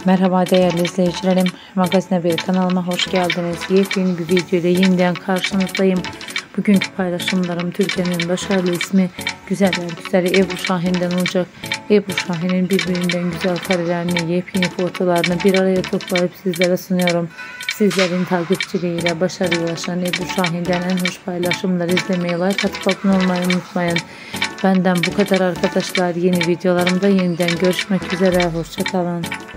Merhaba değerli izleyicilerim, Magazin Haberi kanalıma hoş geldiniz. Yepyeni bir videoda yeniden karşınızdayım. Bugünkü paylaşımlarım Türkiye'nin başarılı ismi güzeller güzeli Ebru Şahin'den olacak. Ebru Şahin'in birbirinden güzel karelerini, yepyeni fotolarını bir araya toplayıp sizlere sunuyorum. Sizlerin takipçiliğiyle başarıya ulaşan Ebru Şahin'den en hoş paylaşımları izlemeyi, like atıp abone olmayı unutmayın. Benden bu kadar arkadaşlar. Yeni videolarımda yeniden görüşmek üzere. Hoşça kalın.